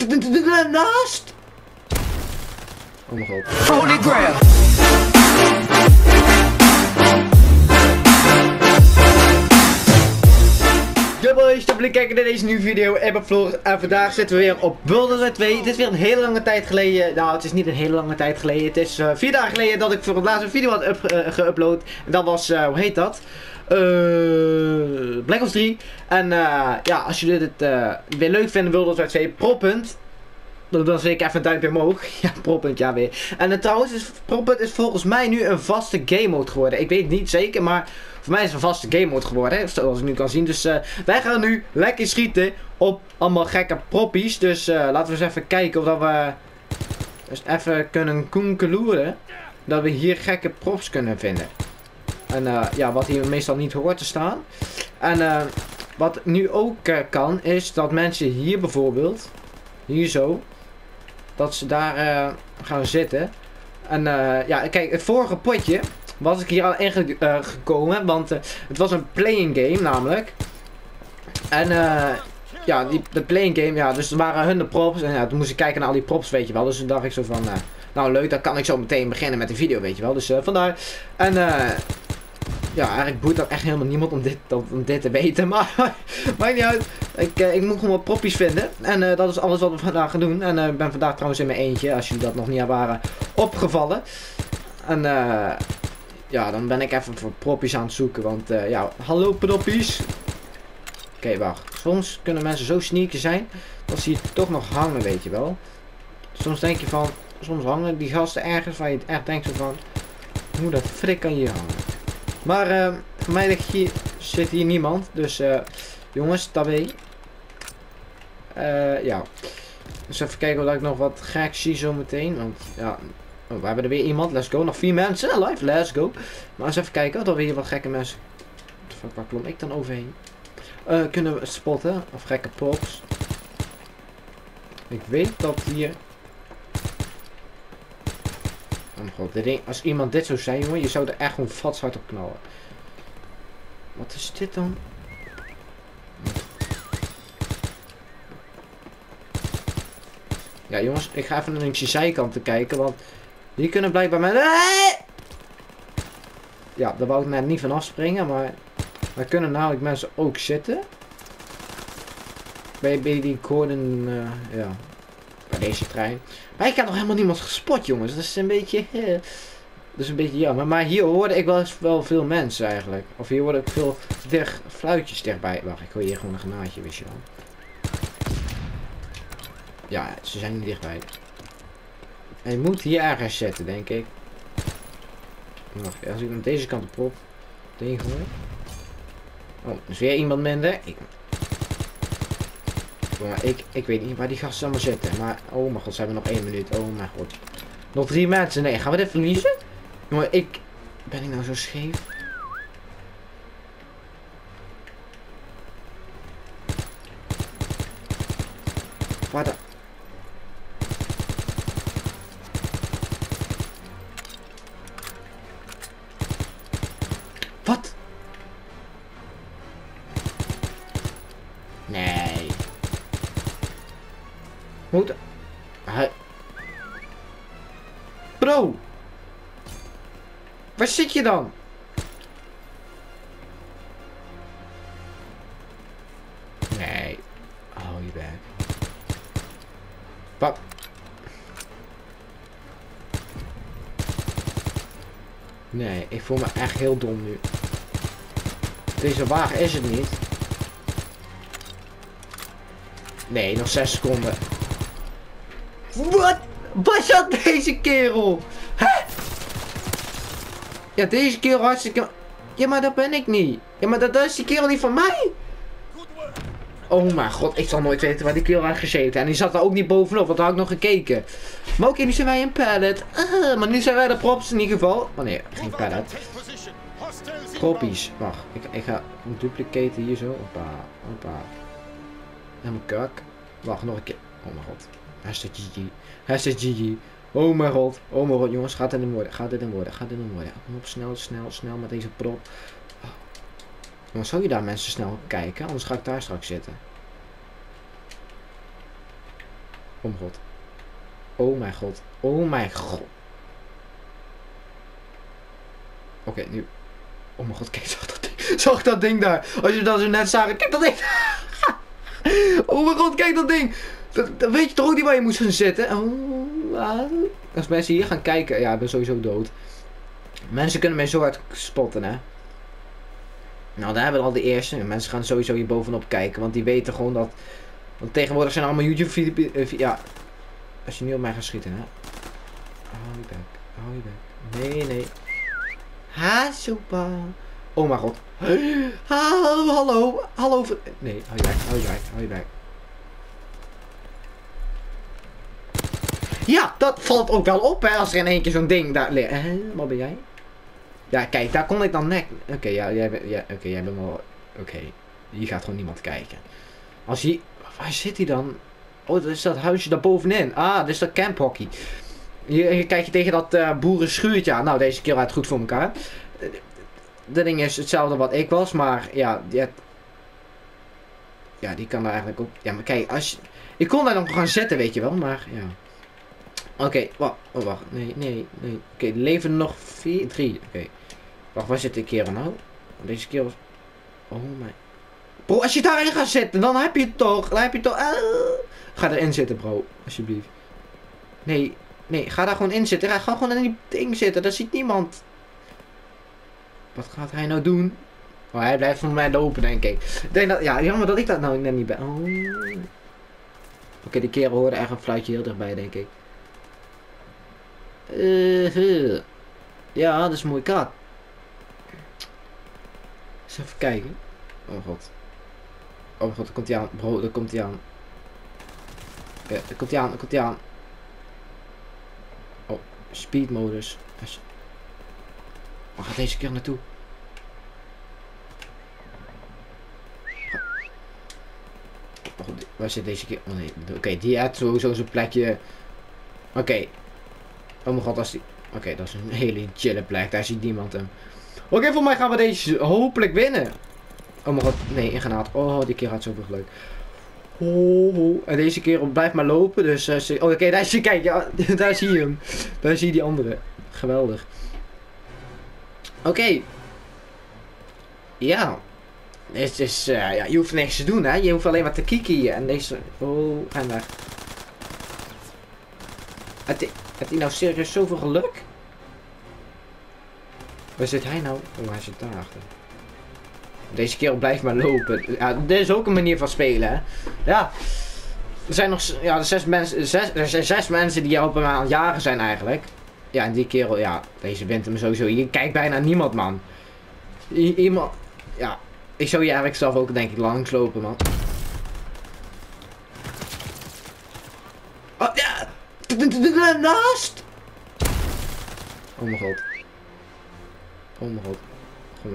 naast. Oh mijn god. Holy grail. Yo boys, toppelijk kijken naar deze nieuwe video. Ik ben Floris en vandaag zitten we weer op World War 2. Het is weer een hele lange tijd geleden. Nou, het is niet een hele lange tijd geleden. Het is 4 dagen geleden dat ik voor het laatst een video had geüpload. En dat was, hoe heet dat? Black Ops 3. En ja, als jullie dit weer leuk vinden, World War 2 Pro-punt. Dan zie ik even een duimpje omhoog. Ja, Pro-punt, ja weer. En trouwens, Pro-punt is volgens mij nu een vaste game mode geworden. Ik weet het niet zeker, maar voor mij is het een vaste game mode geworden. Zoals ik nu kan zien. Dus wij gaan nu lekker schieten op allemaal gekke proppies. Dus laten we eens even kijken of dat we dus even kunnen koenkeloeren. Dat we hier gekke props kunnen vinden. En ja, wat hier meestal niet hoort te staan. En wat nu ook kan, is dat mensen hier bijvoorbeeld, hier zo, dat ze daar gaan zitten. En ja, kijk, het vorige potje was ik hier al ingekomen, want het was een playing game namelijk. En ja, de playing game, ja, dus er waren hun de props. En ja, toen moest ik kijken naar al die props, weet je wel. Dus toen dacht ik zo van, nou leuk, dan kan ik zo meteen beginnen met de video, weet je wel. Dus vandaar. En ja, eigenlijk boeit dat echt helemaal niemand om dit te weten. Maar maakt niet uit. Ik moet gewoon wat proppies vinden. En dat is alles wat we vandaag gaan doen. En ik ben vandaag trouwens in mijn eentje, als jullie dat nog niet waren opgevallen. En ja, dan ben ik even voor proppies aan het zoeken. Want ja, hallo proppies. Oké, wacht. Soms kunnen mensen zo sneaky zijn dat ze hier toch nog hangen, weet je wel. Soms denk je van, soms hangen die gasten ergens waar je echt denkt zo van, hoe de frik kan je hier hangen? Maar voor mij zit hier niemand. Dus jongens, tabé. Ja. Dus even kijken of ik nog wat gek zie zo meteen. Want ja, we hebben er weer iemand. Let's go. Nog 4 mensen live. Let's go. Maar eens even kijken of we hier wat gekke mensen. Waar klom ik dan overheen? Kunnen we spotten. Of gekke props. Ik weet dat hier. Oh mijn god, als iemand dit zou zijn, jongen, je zou er echt gewoon fatshard op knallen. Wat is dit dan? Ja jongens, ik ga even naar de zijkant te kijken, want die kunnen blijkbaar met... Ja, daar wou ik net niet van afspringen, maar daar kunnen namelijk mensen ook zitten. Bij die Gordon, ja, bij deze trein. Maar ik heb nog helemaal niemand gespot, jongens. Dat is een beetje... dat is een beetje jammer. Maar hier hoorde ik wel veel mensen eigenlijk. Of hier hoorde ik veel fluitjes dichtbij. Wacht, ik gooi hier gewoon een granaatje, wist je wel. Ja, ze zijn niet dichtbij. En je moet hier ergens zetten, denk ik. Wacht, als ik aan deze kant de prop tegen gooi. Oh, er is weer iemand minder. Maar ik weet niet waar die gasten allemaal zitten. Maar, oh mijn god, ze hebben nog 1 minuut. Oh mijn god. Nog 3 mensen. Nee, gaan we dit verliezen? Jongen, ben ik nou zo scheef? Waar de... Wat? Nee. Moet... Bro! Waar zit je dan? Nee. Oh, je bek. Wat? Nee, ik voel me echt heel dom nu. Deze wagen is het niet. Nee, nog 6 seconden. Wat? Wat zat deze kerel? Hè? Ja, deze kerel hartstikke... Ja, maar dat ben ik niet. Ja, maar dat is die kerel niet van mij. Oh mijn god, ik zal nooit weten waar die kerel had gezeten. En die zat er ook niet bovenop, want daar had ik nog gekeken. Maar oké, nu zijn wij een pallet. Maar nu zijn wij de props in ieder geval. Oh nee, geen pallet. Proppies. Wacht, ik ga een duplicaten hier zo. Hoppa, hoppa. Helemaal kak. Wacht, nog een keer. Oh mijn god. Hashtag GG. Hashtag GG. Oh mijn god, jongens, gaat dit in worden, gaat dit in worden. Kom op, snel met deze prop. Oh. Jongens, zou je daar mensen snel kijken? Anders ga ik daar straks zitten. Oh mijn god. Oh mijn god. Oh mijn god. Oké, nu. Oh mijn god, kijk, zag dat ding daar. Als je dat zo net zag, kijk dat ding. Oh mijn god, kijk dat ding. Dan weet je toch ook niet waar je moet gaan zitten. Als mensen hier gaan kijken, ja, ik ben sowieso dood. Mensen kunnen mij zo hard spotten, hè. Nou, daar hebben we al de eerste. Mensen gaan sowieso hier bovenop kijken, want die weten gewoon dat... Want tegenwoordig zijn allemaal YouTube-video's... ja, als je nu op mij gaat schieten, hè. Hou je bek, hou je bek. Nee, nee. Ha, super. Oh mijn god. Hallo, hallo, hallo. Nee, hou je bek, hou je bek, hou je bek. Ja, dat valt ook wel op, hè, als er in één keer zo'n ding daar ligt. Wat ben jij? Ja, kijk, daar kon ik dan nek. Oké, ja, jij bent, ja, jij bent wel... Oké, hier gaat gewoon niemand kijken. Als hij... Waar zit hij dan? Oh, dat is dat huisje daar bovenin. Ah, dat is dat camphockey. Hier kijk je tegen dat boerenschuurtje aan. Nou, deze keer had het goed voor elkaar. Dat ding is hetzelfde wat ik was, maar ja, ja, die kan er eigenlijk ook... Ja, maar kijk, als je... Ik kon daar nog gaan zitten, weet je wel, maar ja. Oké, wacht. Oh, wacht. Nee, nee, nee. Oké, er leven er nog 3. Oké. Wacht, waar zit de kerel nou? Deze kerel was... Oh mijn... Bro, als je daarin gaat zitten, dan heb je het toch. Dan heb je het toch... Ga erin zitten, bro. Alsjeblieft. Nee, nee, ga daar gewoon in zitten. Ga gewoon in die ding zitten. Daar ziet niemand. Wat gaat hij nou doen? Oh, hij blijft van mij lopen, denk ik. Ik denk dat... Ja, jammer dat ik dat nou net niet ben. Oh. Oké, die kerel hoorde echt een fluitje heel dichtbij, denk ik. Ja, dat is een mooie kaart. Eens even kijken. Oh god. Oh god, daar komt hij aan. Bro, daar komt hij aan. Ja, daar komt hij aan, daar komt hij aan. Oh, speed modus. Waar gaat deze keer naartoe? Oh, waar zit deze keer? Oh nee, oké, die had sowieso zijn plekje. Oké. Oh mijn god, als die... Oké, dat is een hele chille plek. Daar ziet niemand hem. Oké, voor mij gaan we deze hopelijk winnen. Oh mijn god, nee, ingenaald. Oh, die keer had zoveel geluk. Oh, en deze keer blijft maar lopen. Dus, oh, oké, daar zie je, kijk, ja, daar zie je hem. Daar zie je die andere. Geweldig. Oké. Ja. Het is, ja, je hoeft niks te doen, hè. Je hoeft alleen maar te kieken. En deze... Oh, en weg. Heeft hij nou serieus zoveel geluk? Waar zit hij nou? Oh, hij zit daarachter. Deze kerel blijft maar lopen. Ja, dit is ook een manier van spelen, hè. Ja. Er zijn nog... Ja, er zijn 6 mensen die op hem aan het jagen zijn eigenlijk. Ja, en die kerel... Ja, deze wint hem sowieso. Je kijkt bijna niemand, man. Iemand... Ja. Ik zou hier eigenlijk zelf ook, denk ik, langslopen, man. Oh, ja! Naast! Oh mijn god. Oh mijn god. Gewoon.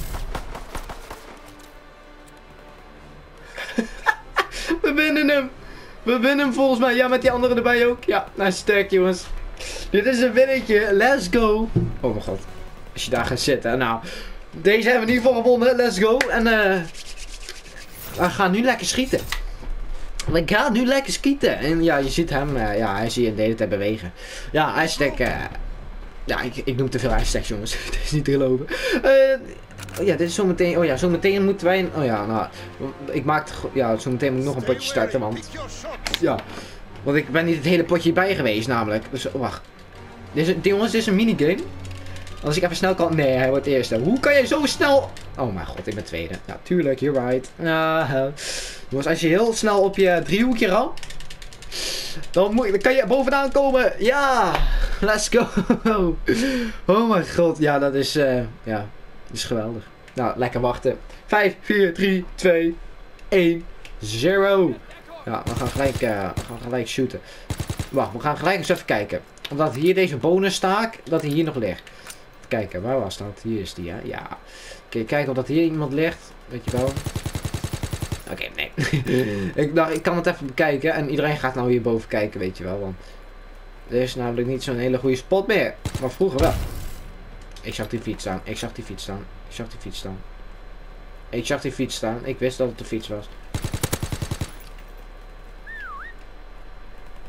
We winnen hem. We winnen hem volgens mij. Ja, met die anderen erbij ook. Ja, nou sterk jongens. Dit is een winnetje. Let's go. Oh mijn god. Als je daar gaat zitten. Nou, deze hebben we in ieder geval gewonnen. Let's go. En we gaan nu lekker schieten. We gaan nu lekker schieten. En ja, je ziet hem. Ja, hij zie je de hele tijd bewegen. Ja, hashtag. Ja, ik noem te veel hashtags, jongens. Het is niet te geloven. Oh ja, dit is zometeen. Oh ja, zometeen moeten wij. Oh ja, nou. Ik maak. Ja, zometeen moet ik nog een potje starten. Want. Ja. Want ik ben niet het hele potje bij geweest, namelijk. Dus wacht. Jongens, dit is een minigame. Als ik even snel kan. Nee, hij wordt eerste. Hoe kan jij zo snel. Oh mijn god, ik ben tweede. Ja, tuurlijk, you're right. Jongens, als je heel snel op je driehoekje ramt. Dan kan je bovenaan komen. Ja, let's go. Oh mijn god, ja, dat is, ja, dat is geweldig. Nou, lekker wachten. 5, 4, 3, 2, 1, 0. Ja, we gaan gelijk shooten. Wacht, we gaan gelijk eens even kijken. Omdat hier deze bonustaak, dat hij hier nog ligt. Even kijken, waar was dat? Hier is die, hè? Ja. Oké, kijken of dat hier iemand ligt. Weet je wel. Oké, nee. Ik dacht, ik kan het even bekijken. En iedereen gaat nou hierboven kijken, weet je wel. Want er is namelijk niet zo'n hele goede spot meer. Maar vroeger wel. Ik zag die fiets staan. Ik zag die fiets staan. Ik zag die fiets staan. Ik zag die fiets staan. Ik wist dat het de fiets was.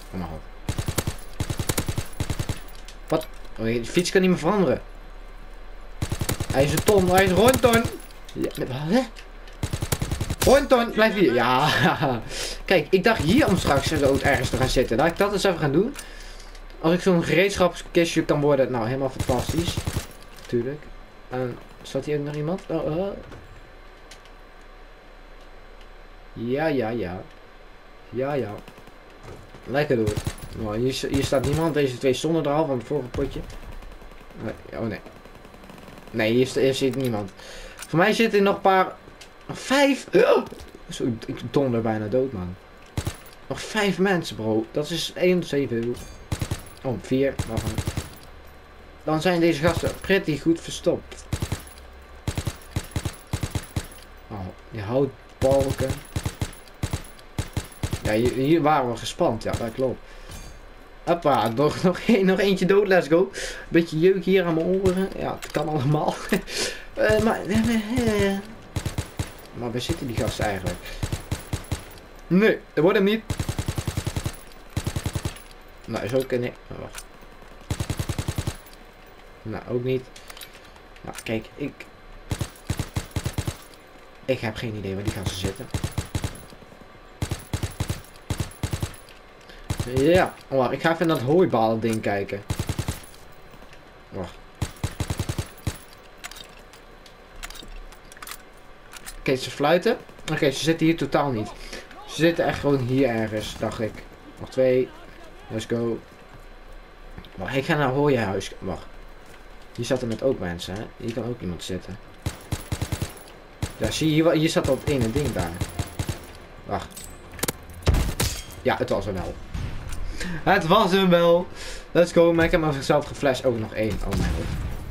Oh mijn god. Wat? Oh, die fiets kan niet meer veranderen. Hij is een ton, hij is een rondton. Ja, hè? Rondton, blijf hier. Ja. Kijk, ik dacht hier om straks ergens te gaan zitten. Laat ik dat eens even gaan doen. Als ik zo'n gereedschapskistje kan worden, nou helemaal fantastisch. Tuurlijk. En staat hier ook nog iemand? Ja. Ja. Lekker door. Nou, hier staat niemand. Deze twee stonden er al van het vorige potje. Nee. Oh nee. Nee, hier zit niemand. Voor mij zitten er nog een paar... 5. Zo, ik donder bijna dood, man. Nog 5 mensen, bro. Dat is 1 te veel. Oh, 4. Waarvan? Dan zijn deze gasten pretty goed verstopt. Oh, die houtbalken. Ja, hier waren we gespand. Ja, dat klopt. Hoppa, nog eentje dood. Let's go. Beetje jeuk hier aan mijn oren. Ja, het kan allemaal. Maar waar zitten die gasten eigenlijk? Nee, dat wordt hem niet. Nou, is ook... Nee, wacht. Nou, ook niet. Nou, kijk, ik heb geen idee waar die gasten zitten. Ja, wacht, ik ga even naar het hooibalen ding kijken. Wacht. Oké, ze fluiten. Oké, ze zitten hier totaal niet. Ze zitten echt gewoon hier ergens, dacht ik. Nog 2. Let's go. Wacht, ik ga naar hooienhuis. Wacht. Hier zaten net ook mensen, hè. Hier kan ook iemand zitten. Ja, zie je, hier zat dat ene ding daar. Wacht. Ja, het was hem wel. Het was hem wel. Let's go, maar ik heb mezelf geflasht. Ook nog 1. Oh mijn god.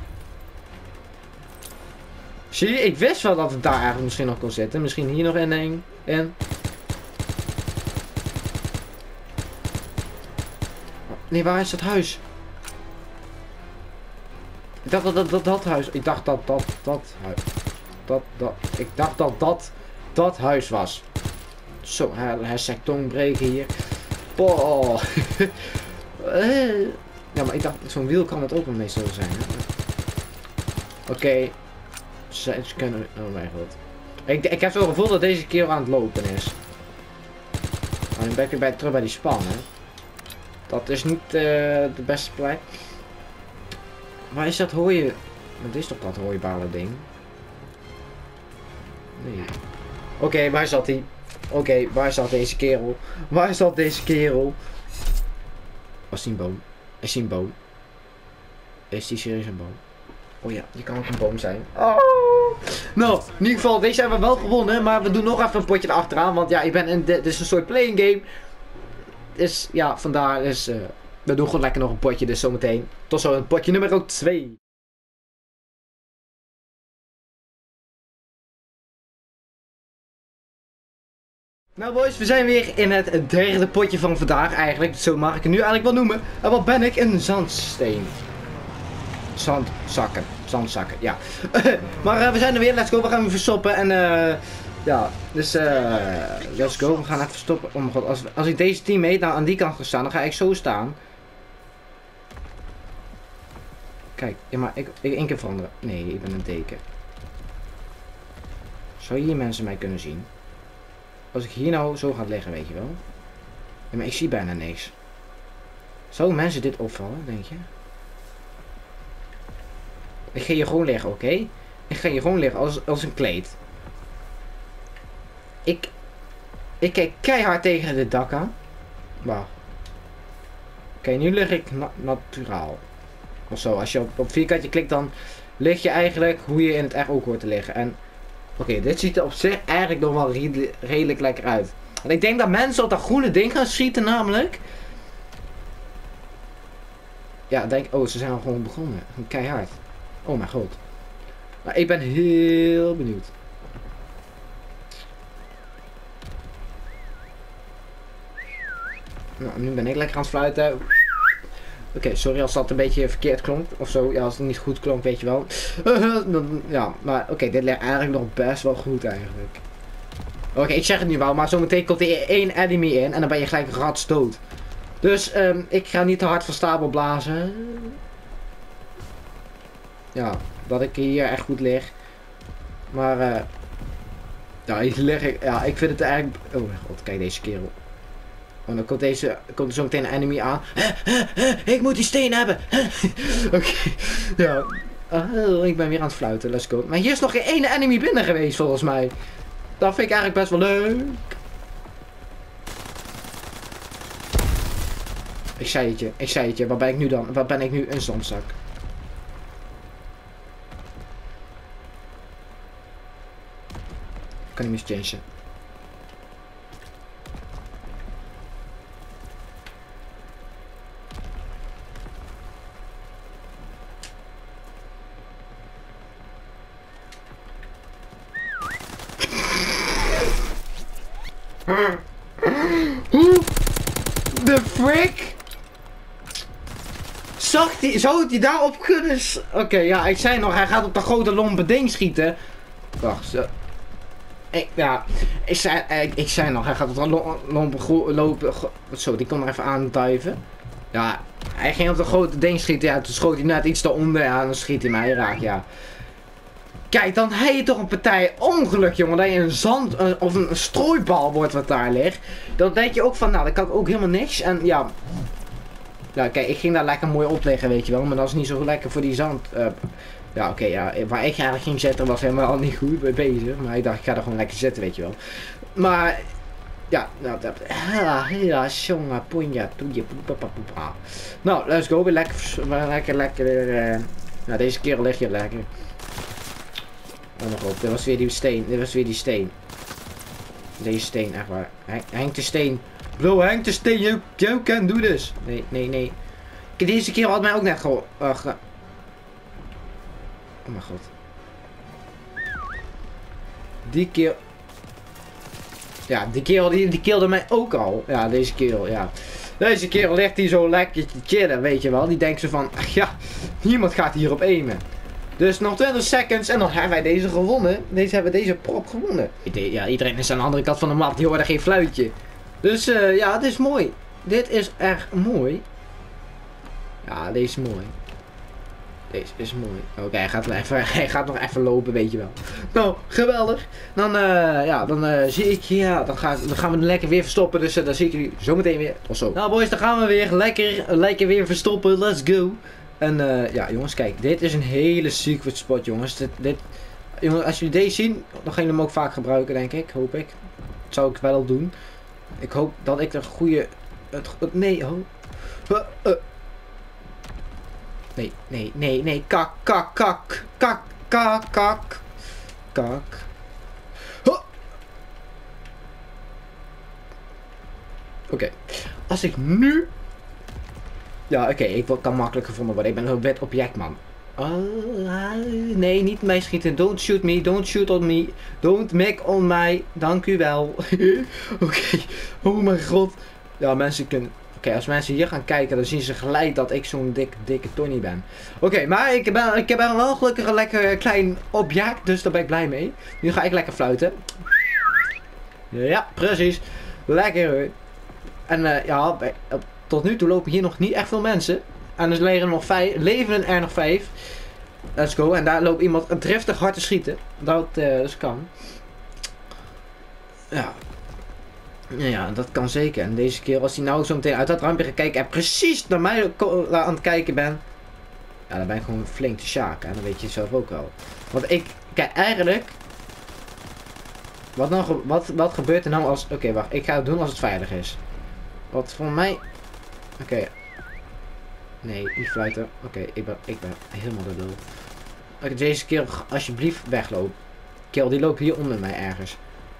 Zie je, ik wist wel dat het daar eigenlijk misschien nog kon zitten. Misschien hier nog in één. En... Nee, waar is dat huis? Ik dacht dat huis... Ik dacht dat huis... Ik dacht dat huis was. Zo, hashtag tongbreken hier. Oh. Ja, maar ik dacht, zo'n wiel kan het ook wel meestal zijn, hè. Oké. Ze kunnen... Oh mijn god. Ik heb zo'n gevoel dat deze keer aan het lopen is. Maar dan ben ik terug bij die span, hè. Dat is niet de beste plek. Waar is dat hooien? Wat is toch dat hooibalen ding? Nee. Oké, waar zat hij? Oké, waar zat deze kerel? Waar zat deze kerel? Was die een boom? Is die een boom? Is die serieus een boom? Oh ja, die kan ook een boom zijn. Oh. Nou, in ieder geval, deze hebben we wel gewonnen. Maar we doen nog even een potje erachteraan. Want ja, dit is een soort playing game. Dus ja, vandaar is... we doen gewoon lekker nog een potje. Dus zometeen. Tot zo een potje nummer 2. Nou boys, we zijn weer in het derde potje van vandaag eigenlijk. Zo mag ik het nu eigenlijk wel noemen. En wat ben ik? Een zandsteen. Zandzakken, ja. Maar we zijn er weer, let's go, we gaan weer verstoppen. En ja, dus let's go, we gaan even verstoppen. Oh mijn god, als ik deze teammate nou aan die kant ga staan, dan ga ik zo staan. Kijk, ja, maar ik 1 keer veranderen. Nee, ik ben een deken. Zou hier mensen mij kunnen zien? Als ik hier nou zo ga liggen, weet je wel. Ja, maar ik zie bijna niks. Zou mensen dit opvallen, denk je? Ik ga hier gewoon liggen, oké? Ik ga hier gewoon liggen als een kleed. Ik kijk keihard tegen dit dak aan. Wacht. Oké, nu lig ik naturaal. Of zo, als je op vierkantje klikt, dan lig je eigenlijk hoe je in het echt ook hoort te liggen. En oké, dit ziet er op zich eigenlijk nog wel redelijk lekker uit. En ik denk dat mensen op dat groene ding gaan schieten namelijk. Ja, denk oh, ze zijn al gewoon begonnen. Keihard. Oh mijn god. Nou, ik ben heel benieuwd. Nou, nu ben ik lekker aan het fluiten. Oké, sorry als dat een beetje verkeerd klonk. Of zo, ja, als het niet goed klonk, weet je wel. Ja, maar oké, dit ligt eigenlijk nog best wel goed eigenlijk. Oké, ik zeg het nu wel, maar zometeen komt er 1 enemy in en dan ben je gelijk ratsdood. Dus ik ga niet te hard van stapel blazen. Ja, dat ik hier echt goed lig. Maar ja, hier lig ik. Ja, ik vind het eigenlijk. Oh mijn god, kijk deze kerel. Oh, dan komt er zo meteen een enemy aan. Ik moet die steen hebben. Oké. Ja. Ik ben weer aan het fluiten. Let's go. Maar hier is nog geen ene enemy binnen geweest volgens mij. Dat vind ik eigenlijk best wel leuk. Ik zei het je. Waar ben ik nu dan? Waar ben ik nu? Een zandzak. Kan niet meer changen. Hoe de frick? Zou hij daarop kunnen? Oké, ja, ik zei nog, hij gaat op de grote lompe ding schieten. Wacht, zo. Ik zei nog, hij gaat op de lompe lopen. Zo, die kon er even aanduiven. Ja, hij ging op de grote ding schieten. Ja, toen schoot hij net iets eronder. Ja, dan schiet hij mij raak, ja. Kijk, dan heb je toch een partij ongeluk, jongen. Dat je een zand of een strooibal wordt wat daar ligt. Dan denk je ook van, nou, dat kan ook helemaal niks. En ja. Ja, kijk, ik ging daar lekker mooi op liggen, weet je wel. Maar dat is niet zo lekker voor die zand. Ja, oké, ja. Waar ik eigenlijk ging zitten was helemaal niet goed bezig. Maar ik dacht, ik ga er gewoon lekker zitten, weet je wel. Maar. Ja, nou, dat. Ja, jongen, ponja, toetje, poepa. Nou, let's go. Weer lekker. Nou, deze keer lig je lekker. Oh mijn god, dit was weer die steen. Deze steen, echt waar. Henk de steen. Bro, Henk de steen, you can do this. Nee. Deze keer had mij ook net gewoon... Oh mijn god. Die keer... Ja, die kerel die kilde mij ook al. Ja, deze kerel, ja. Deze kerel ligt hier zo lekker te chillen, weet je wel. Die denkt zo van, ach ja, niemand gaat hierop aimen. Dus nog 20 seconds en dan hebben wij deze gewonnen. Hebben we deze prop gewonnen. Ja, iedereen is aan de andere kant van de map. Die hoorde geen fluitje. Dus ja, dit is mooi. Dit is echt mooi. Ja, deze is mooi. Deze is mooi. Oké, hij gaat nog even lopen, weet je wel. Nou, geweldig. Dan, ja, dan zie ik, ja, dan gaan we lekker weer verstoppen. Dus dan zie ik jullie zometeen weer. Tot zo. Nou boys, dan gaan we weer lekker weer verstoppen. Let's go. En ja, jongens, kijk. Dit is een hele secret spot, jongens. Jongens, als jullie deze zien, dan gaan jullie hem ook vaak gebruiken, denk ik. Hoop ik. Dat zou ik wel doen. Ik hoop dat ik een goede... Nee, oh. Nee. Kak. Oké. Als ik nu... Ja, oké, ik kan makkelijk gevonden worden. Ik ben een wet object, man. Nee, niet mij schieten. Don't shoot me. Don't shoot on me. Don't make on mij. Dank u wel. Oké. Oh mijn god. Ja, mensen kunnen... Oké, als mensen hier gaan kijken, dan zien ze gelijk dat ik zo'n dikke Tony ben. Oké, maar ik heb wel gelukkig een lekker klein object, dus daar ben ik blij mee. Nu ga ik lekker fluiten. Ja, precies. Lekker hoor. En ja, tot nu toe lopen hier nog niet echt veel mensen. En er leven er nog 5. Let's go. En daar loopt iemand driftig hard te schieten. Dat dus kan. Ja. Ja, dat kan zeker. En deze keer, als hij nou zo meteen uit dat rampje gaat kijken en precies naar mij aan het kijken ben. Ja, dan ben ik gewoon flink te sjaken. En dat weet je zelf ook wel. Want kijk, eigenlijk... Wat gebeurt er nou als... Oké, wacht. Ik ga het doen als het veilig is. Wat voor mij... Oké. Nee, niet fluiten. Oké, ik ben helemaal de lul. Oké, deze keer alsjeblieft wegloop. Kill, die loopt hier onder mij ergens.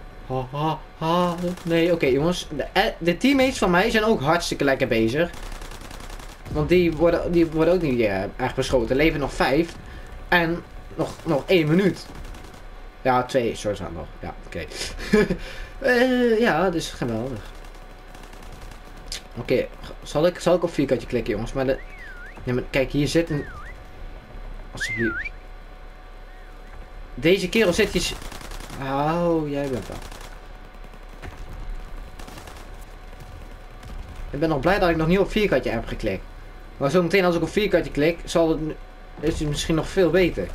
Nee, oké, jongens. De teammates van mij zijn ook hartstikke lekker bezig. Want die worden ook niet erg beschoten. Er leven nog 5. En nog 1 minuut. Ja, 2 soorten nog. Ja, oké. Ja, dus geweldig. Oké, zal ik op vierkantje klikken, jongens? Maar ja, maar kijk, hier zit een... Alsjeblieft. Deze kerel zit hier... Oh, jij bent wel. Ik ben nog blij dat ik nog niet op vierkantje heb geklikt. Maar zometeen als ik op vierkantje klik, is het misschien nog veel beter.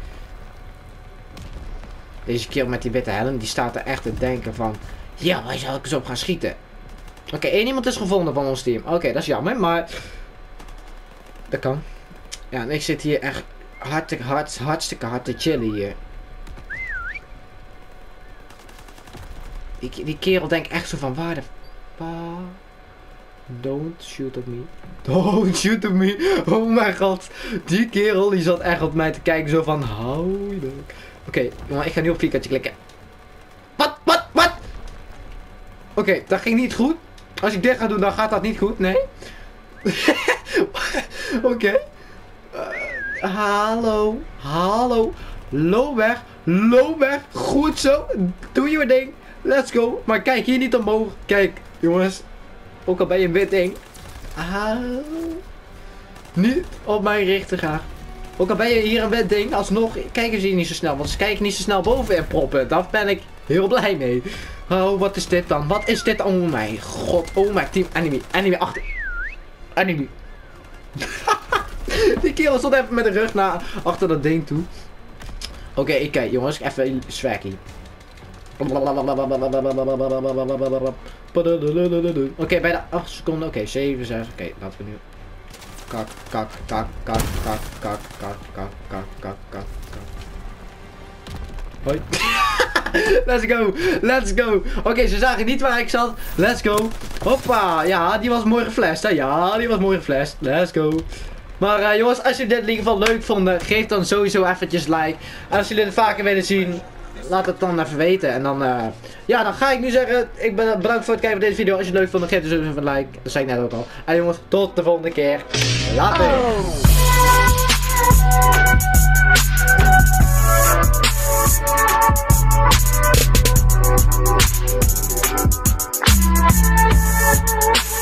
Deze kerel met die witte helm, die staat er echt te denken van... Ja, waar zou ik eens op gaan schieten? Oké, één iemand is gevonden van ons team. Oké, dat is jammer, maar... Dat kan. Ja, en ik zit hier echt hartstikke hard te chillen hier. Die kerel denkt echt zo van... Waar de... Don't shoot at me. Don't shoot at me. Oh mijn god. Die kerel die zat echt op mij te kijken zo van... Hou je bek. Oké, jongen, ik ga nu op vierkantje klikken. Wat? Oké, dat ging niet goed. Als ik dit ga doen, dan gaat dat niet goed. Nee. Oké. Hallo. Loop weg. Goed zo. Doe je ding. Let's go. Maar kijk hier niet omhoog. Kijk, jongens. Ook al ben je een wit ding. Niet op mij richten graag. Ook al ben je hier een wit ding, alsnog kijken ze hier niet zo snel. Want ze kijken niet zo snel boven en proppen. Daar ben ik heel blij mee. Oh, wat is dit dan? Wat is dit? Oh mijn god. Oh mijn team. Enemy achter. Enemy. Die kerel stond even met de rug naar achter dat ding toe. Oké, ik kijk jongens. Even swaggy. Oké, bij de 8 seconden. Oké, 7, 6. Oké, laten we nu. Kak. Hoi. Let's go. Oké, ze zagen niet waar ik zat. Let's go. Hoppa. Ja, die was mooi geflasht. Hè? Let's go. Maar jongens, als jullie dit in ieder geval leuk vonden, geef dan sowieso eventjes like. En als jullie het vaker willen zien, laat het dan even weten. En dan, ja, dan ga ik nu zeggen, ik ben bedankt voor het kijken van deze video. Als je het leuk vond, dan geef dus even een like. Dat zei ik net ook al. En jongens, tot de volgende keer. Later. Oh.